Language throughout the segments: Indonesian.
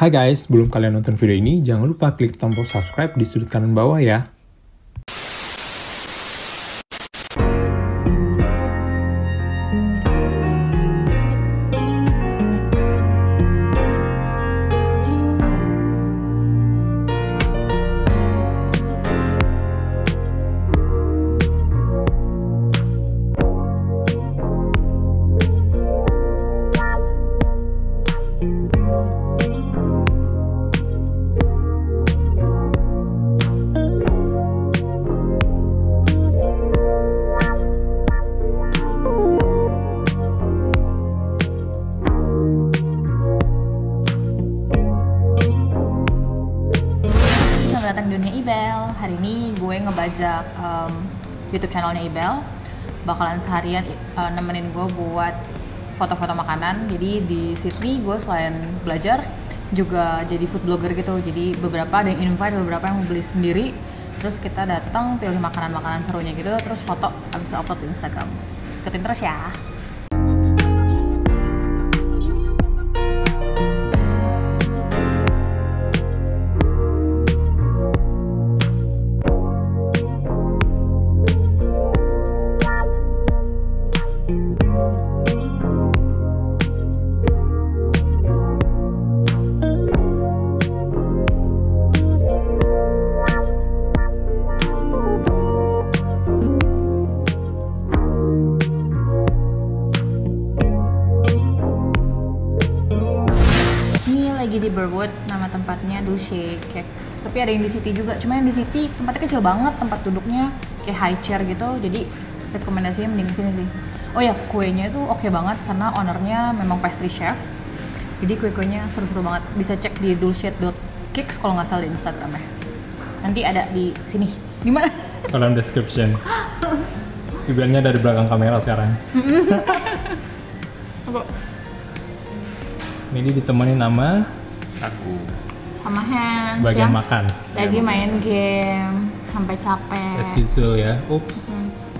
Hai guys, sebelum kalian nonton video ini, jangan lupa klik tombol subscribe di sudut kanan bawah ya. Datang dunia Ibel. Hari ini gue ngebajak YouTube channelnya Ibel. Bakalan seharian nemenin gue buat foto-foto makanan. Jadi di Sydney gue selain belajar juga jadi food blogger gitu. Jadi beberapa ada yang invite, beberapa yang mau beli sendiri. Terus kita datang pilih makanan-makanan serunya gitu, terus foto habis itu upload di Instagram. Ikutin terus ya. Lagi di Burwood, nama tempatnya Dulce Cakes. Tapi ada yang di City juga, cuma yang di City tempatnya kecil banget, tempat duduknya kayak high chair gitu. Jadi rekomendasinya mending sini sih. Oh ya, kuenya itu oke banget karena ownernya memang pastry chef. Jadi kue-kuenya seru-seru banget. Bisa cek di dulce.cakes kalau nggak salah di Instagramnya. Nanti ada di sini. Gimana? Kolom description. Ibelnya dari belakang kamera sekarang. Ini ditemani nama aku. Sama Hans Bagian yang makan. lagi main game sampai capek. As usual ya. Ups.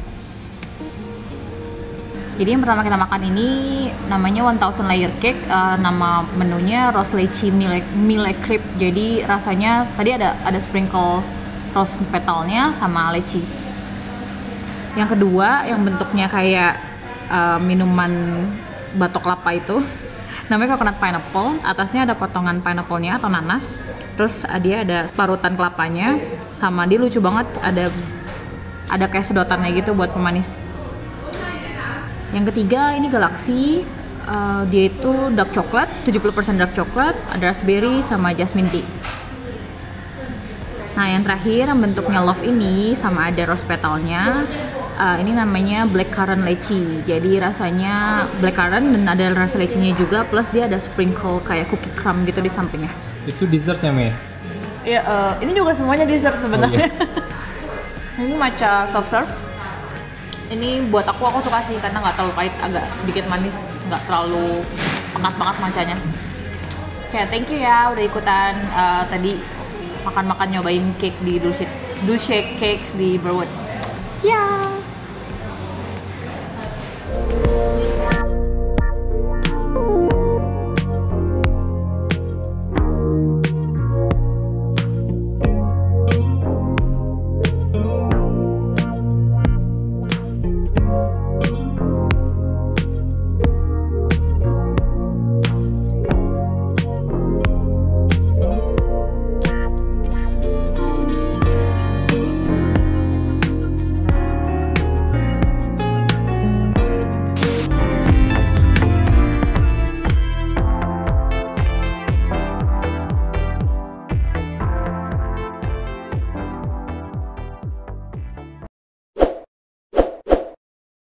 Jadi yang pertama kita makan ini namanya 1000 layer cake. Nama menunya rose lychee mille crepe. Jadi rasanya tadi ada sprinkle rose petalnya sama lychee. Yang kedua yang bentuknya kayak minuman batok kelapa itu. Namanya coconut pineapple, atasnya ada potongan pineapple-nya atau nanas. Terus dia ada parutan kelapanya, sama dia lucu banget, ada kayak sedotannya gitu buat pemanis. Yang ketiga ini Galaxy, dia itu dark chocolate, 70% dark chocolate, ada raspberry sama jasmine tea. Nah yang terakhir yang bentuknya love ini sama ada rose petalnya. Ini namanya blackcurrant lychee. Jadi rasanya blackcurrant dan ada rasa lychee-nya juga, plus dia ada sprinkle kayak cookie crumb gitu di sampingnya. Itu dessertnya, Mei? Ya, ini juga semuanya dessert sebenarnya. Oh, iya. Ini matcha soft serve. Ini buat aku suka sih karena nggak terlalu pahit, agak sedikit manis, nggak terlalu pekat banget matchanya. Oke, thank you ya udah ikutan tadi makan-makan nyobain cake di Dulce Cakes di Burwood. Siap.